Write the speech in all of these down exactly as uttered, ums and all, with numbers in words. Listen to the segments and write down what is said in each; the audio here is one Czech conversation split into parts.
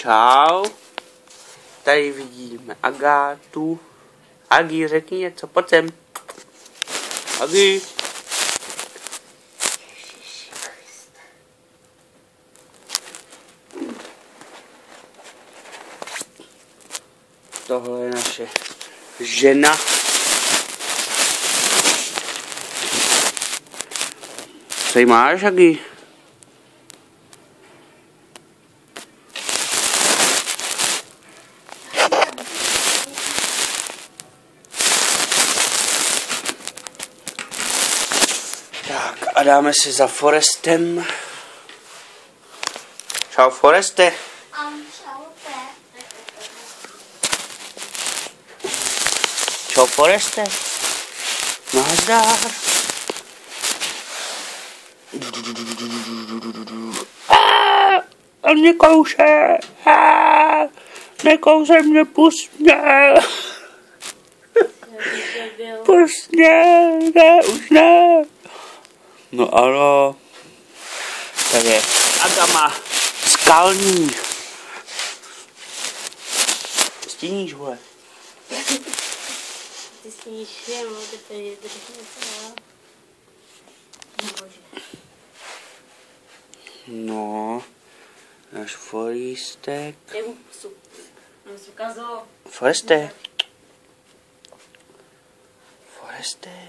Čau. Tady vidíme Agátu. Agi, řekni něco, pojď sem. Agi. Tohle je naše žena. Co jí máš, Agi? Tak a dáme si za Forestem. Čau, Foreste. Čau, Foreste. Nazdar. A mě kouše. Nekousej mě, pust mě. Pust mě, ne, už ne. No ano. Tak je Agama skalní. Stíníš, vole. Ty stíníš, jo, ty tady držíš něco. No, náš Forestek. Je mu pusu. Nám se ukázalo. Foreste. Foreste.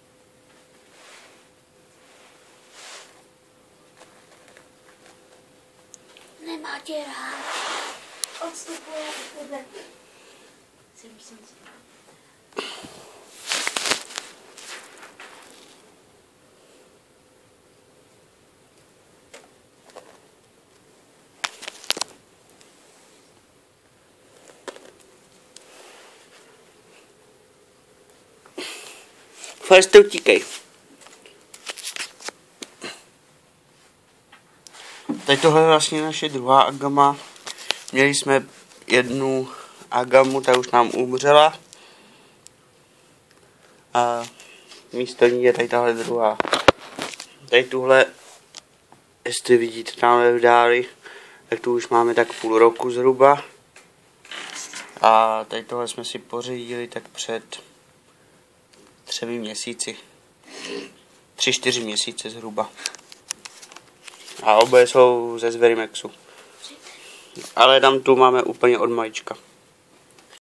Nemá tě rád. Odstupuje od tebe. Si myslím, že... Foreste, utíkej. Teď tohle je vlastně naše druhá Agama. Měli jsme jednu Agamu, ta už nám umřela. A místo ní je tady tahle druhá. Tady tuhle, jestli vidíte tamhle v dáli, tak tu už máme tak půl roku zhruba. A tady tohle jsme si pořídili tak před třemi měsíci. Tři, čtyři měsíce zhruba. A obě jsou ze Zverimexu. Ale tam tu máme úplně od malička.